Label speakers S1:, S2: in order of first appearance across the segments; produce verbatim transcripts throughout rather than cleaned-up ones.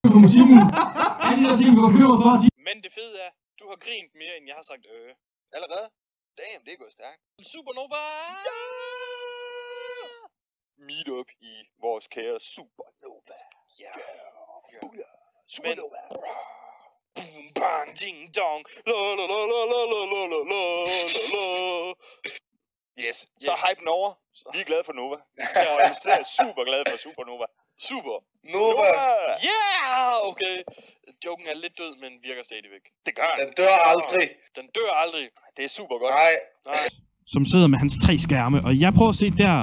S1: for musikken. Alle de der ting, vi var bekymret for.
S2: Men det fede er, du har grint mere, end jeg har sagt øh.
S3: Allerede? Damn, det er gået stærkt.
S2: Supernova!
S3: Ja! Meet up i vores kære Supernova.
S2: Ja.
S3: Yeah. Booyah. Supernova.
S2: Boom, bang, ding, dong. La, la, la, la, la, la, la, la, la, la.
S3: Yes, så er hypen over. Vi er glade for Nova. Og jeg er super glad for Supernova. Super.
S4: Nova!
S2: Yeah! Okay. Joken er lidt død, men virker stadigvæk.
S3: Det gør den.
S4: Den dør aldrig.
S2: Den dør aldrig.
S3: Det er super godt.
S4: Nej.
S2: Nej.
S5: Som sidder med hans tre skærme, og jeg prøver at se der.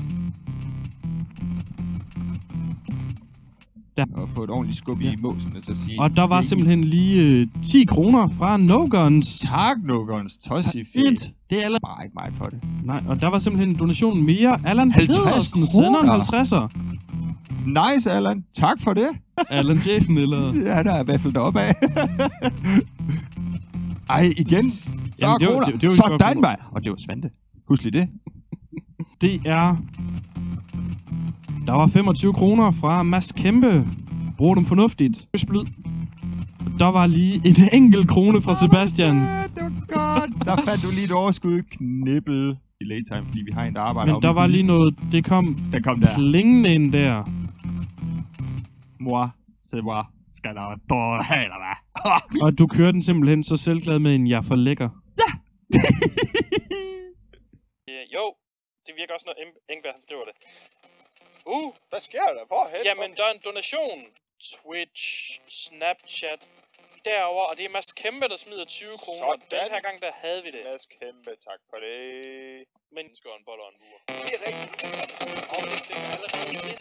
S5: Der.
S6: Og få et ordentligt skub i måsene til at sige.
S5: Og der var simpelthen lige øh, ti kroner fra No Guns.
S6: Tak, No Guns. Tossi
S5: Fint. Det er alle...
S6: Bare ikke meget for det.
S5: Nej, og der var simpelthen en donation mere. Allan
S6: halvtreds
S5: Pedersen sender en halvtredser.
S6: Nice, Allan. Tak for det.
S5: Allan chefen, eller?
S6: Ja, der er i hvert fald deroppe af. Ej, igen. fyrre
S5: Jamen, det var-
S6: kroner.
S5: det- det var et
S6: Sådan,
S5: spørgsmål.
S6: mand. Og det var Svante. Husk lige det.
S5: Det er... Der var femogtyve kroner fra Mads Kæmpe. Brug dem fornuftigt. Splid. Der var lige en enkelt krone fra Sebastian.
S6: Det var godt. Der fandt du lige et overskud. Knippel. I late time, fordi vi har en, der arbejder
S5: Men der var lige noget... Det kom...
S6: Der kom der.
S5: Klingende ind der.
S6: Moi, c'est moi. Skal der være eller hvad?
S5: Og du kører den simpelthen så selvglad med en jeg er for lækker.
S2: Ja, jo, det virker også, når Eng- Engberg han skriver det. Uh,
S3: Hvad sker der? Hvorhen?
S2: jamen der er en donation. Twitch, Snapchat, derover og det er Mads Kæmpe, der smider tyve kroner.
S3: Sådan.
S2: Den her gang, der havde vi det.
S3: Mads Kæmpe, tak for det.
S2: Men skår en boller og en buer.
S3: Det er rigtigt.
S2: Og det fik jeg allerede lidt.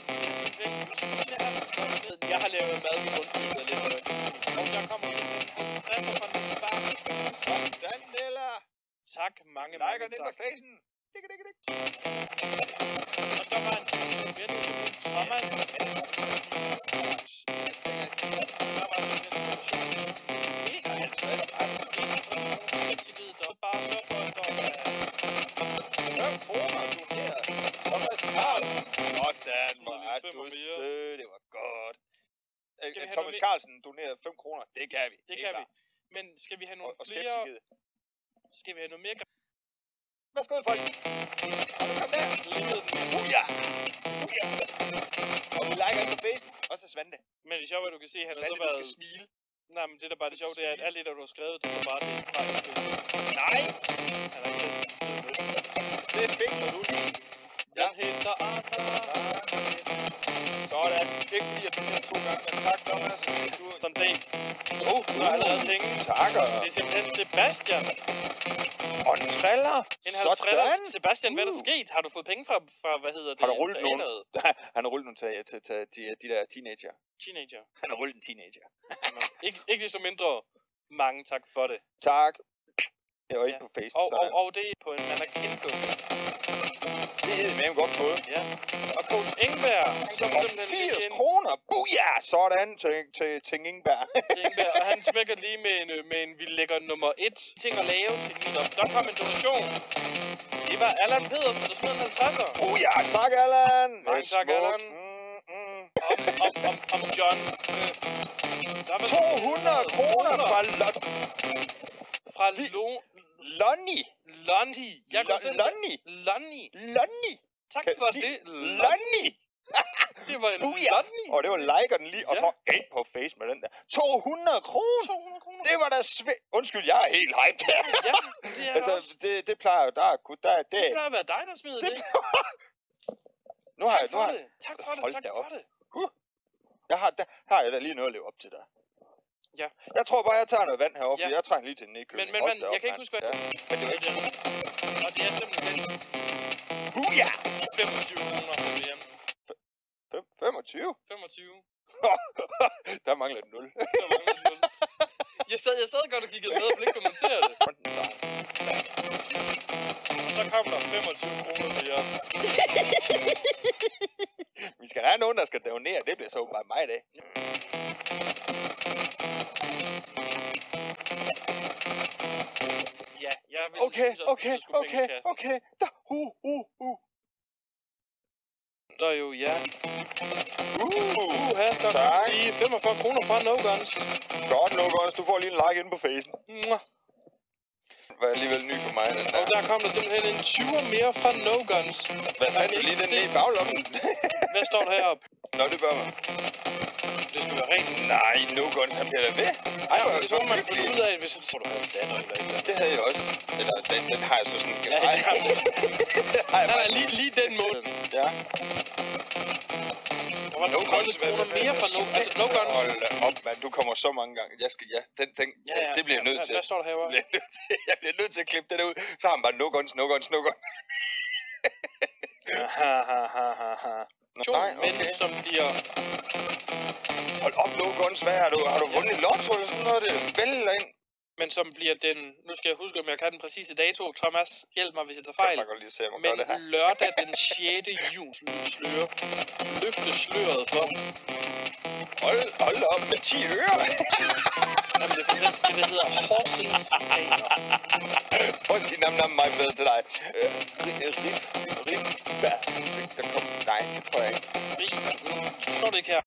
S2: Jeg har lavet mad i rundkøbet lidt for det. Og der kommer simpelthen en stresser fra den start.
S3: Sådan, Nella.
S2: Tak, mange,
S3: Liker
S2: mange
S3: den på
S2: tak.
S3: facen. Dik, dik, dik.
S2: Og der var en donation mere, det var Thomas. Der var simpelthen en donation.
S3: enoghalvtreds. Ej,
S2: Der var bare så for et år.
S3: fem kroner doneret. Thomas Carlsen. Sådan, hvor er du sød. Det var godt.
S2: Skal vi have
S3: Thomas
S2: noget
S3: Carlsen donerede fem kroner. Det kan vi.
S2: Det
S3: er
S2: kan vi.
S3: klart.
S2: Men skal vi have nogle
S3: Og, og
S2: flere?
S3: skeptikede.
S2: Skal vi have noget mere?
S3: Værsgo, folk. Og nu kom der.
S2: Lignede den.
S3: Booyah. Booyah. Og vi liker den på facen. Og så Svante.
S2: Men det sjove er, at du kan se, at han har så
S3: Svante, du
S2: været...
S3: skal smile.
S2: Nej, men det der bare det sjove, det er, at alt det, der du har skrevet, det var bare det. Fejl.
S3: Nej.
S2: Han har ikke selv skrevet det.
S3: Det fikser du lige.
S2: Jeg henter andre.
S3: Sådan. Ikke fordi jeg donerer to gange, men tak, Thomas. Du...
S2: Sådan det. Oh, der er allerede penge.
S3: Takker.
S2: Det er simpelthen Sebastian.
S3: Og en triller.
S2: En halvtredser.
S3: Sådan.
S2: Sebastian, hvad er der sket? Har du fået penge fra, fra hvad hedder det?
S3: Har du rullet nogen?
S2: teateret?
S3: Han har rullet nogle til, til, til, til de der teenager.
S2: Teenager.
S3: Han har rullet en teenager.
S2: ikke, ikke lige så mindre. Mange tak for det.
S3: Tak. Jeg var
S2: Ja.
S3: ikke på Facebook.
S2: Og, og,
S3: Sådan.
S2: og det er på en mannequin-dukke.
S3: Det er med en godt fået.
S2: Ja. Og coach Engberg, som simpelthen lige
S3: firs
S2: ind
S3: kroner. Booyah! Sådan til, til, til Ingberg.
S2: til Engberg. Og han smækker lige med en, med en vi lægger nummer et ting at lave til meetup. Der kom en donation. Det var Allan Pedersen, der smed en halvtredser.
S3: Booyah! Tak, Allan.
S2: Mange
S3: Det er
S2: tak,
S3: smukt.
S2: Allan.
S3: Mm, mm.
S2: Om, om, om, om John. Øh, der var
S3: to hundrede kroner fra Lon...
S2: fra Lo...
S3: Lonnie.
S2: Lonnie. Jeg kan
S3: Lo-
S2: selv...
S3: Lonnie.
S2: Lonnie.
S3: Lonnie.
S2: Tak
S3: Kan
S2: for
S3: sige-
S2: det.
S3: Lonnie.
S2: Det var en
S3: Booyah!
S2: Lonnie.
S3: Og det var liker den lige, og
S2: Ja.
S3: så ind på face med den der. to hundrede kroner!
S2: to hundrede kroner.
S3: Det var da svært. Undskyld, jeg er helt hyped.
S2: Ja, det er
S3: altså,
S2: også.
S3: det, det plejer jo, der er gud, der er det.
S2: Det plejer at være dig, der smider det.
S3: det nu har jeg,
S2: Tak
S3: nu
S2: for
S3: har,
S2: det. Tak for det.
S3: Hold
S2: Tak
S3: da
S2: for
S3: op.
S2: det.
S3: jeg har, der, har jeg da lige noget at leve op til der.
S2: Ja.
S3: Jeg tror bare, jeg tager noget vand herovre, fordi
S2: Ja.
S3: jeg trænger lige til den nedkøling.
S2: Men, men,
S3: Hold
S2: men,
S3: da op,
S2: jeg kan ikke
S3: mand.
S2: huske, hvad...
S3: Ja. Men det var ikke
S2: Og det er simpelthen
S3: Booyah!
S2: femogtyve kroner for det hjem.
S3: Fem- femogtyve?
S2: femogtyve.
S3: Der mangler et nul.
S2: Der mangler et nul. Jeg sad, jeg sad godt og kiggede med og ville ikke kommentere det. Og så kom der femogtyve kroner mere.
S3: Vi skal have nogen, der skal donere. Det bliver så åbenbart mig i dag.
S2: Ja, jeg vil
S3: Okay,
S2: synes også,
S3: okay,
S2: at skulle
S3: okay,
S2: penge i kassen.
S3: okay. Da, uh, uh, uh.
S2: Der er jo, ja.
S3: Uh,
S2: Uh, her der
S3: tak.
S2: er lige femogfyrre kroner fra No Guns.
S3: Godt, No Guns. Du får lige en like inde på facen.
S2: Mwah.
S3: Det var alligevel ny for mig, den der.
S2: Og der kom der simpelthen en tyver mere fra No Guns.
S3: Hvad fandt du lige den nede i baglommen?
S2: Hvad står der heroppe?
S3: Nå, det bør man.
S2: Det skal være rent.
S3: Nej, No Guns, han bliver da ved. Ej, hvor er
S2: Det
S3: det
S2: så
S3: så
S2: man finde
S3: hyggeligt.
S2: ud af, hvis du havde en datter eller ikke.
S3: Det havde jeg også. Eller, den, den har jeg så sådan
S2: Ja,
S3: generelt.
S2: ja.
S3: Det har jeg
S2: Nej,
S3: faktisk.
S2: lige, lige den måde.
S3: Ja.
S2: Der var
S3: No
S2: tredive
S3: Guns, hvad,
S2: kroner
S3: hvad,
S2: mere fra No Altså, No Guns.
S3: Hold da op, mand. Du kommer så mange gange. Jeg skal, ja, den, den,
S2: Ja, ja.
S3: det bliver jeg nødt til.
S2: Hvad står der herovre?
S3: Jeg bliver nødt til, jeg bliver nødt til at klippe det der ud. Så har han bare No Guns, No Guns, No Guns.
S2: Ha, ha, ha, ha, ha. To
S3: Nej,
S2: mænd,
S3: okay.
S2: som bliver...
S3: Hold op, No Guns. Hvad har du? Har du vundet lotto eller sådan noget? Det vælger ind.
S2: Men som bliver den... Nu skal jeg huske, om jeg kan den præcise dato. Thomas, hjælp mig, hvis jeg tager fejl.
S3: Jeg kan godt lige se, om jeg
S2: Men
S3: gør det her.
S2: lørdag den sjette juli slører. Løfte sløret for...
S3: Hold, hold op med ti øre.
S2: Jamen, det er faktisk det, der hedder Horsens Aner.
S3: Prøv at sige nam nam mig bedre til dig. Øh, Rip, rip, rip, der kom, nej, det tror jeg ikke.
S2: Står det ikke her?